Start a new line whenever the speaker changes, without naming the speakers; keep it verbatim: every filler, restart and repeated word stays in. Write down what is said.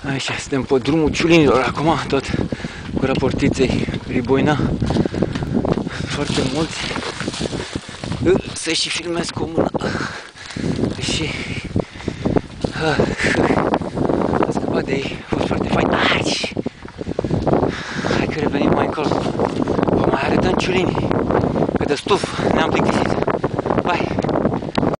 Așa, suntem pe drumul Ciulinilor acum, tot cu raportiței Riboina. Foarte mulți. Să și filmez cu o mână. Și a scăpat de ei, a fost foarte fain. Aici! Hai că revenim mai încolo. Vă mai arătăm Ciulinii, că de stuf ne-am plictisit. Bye!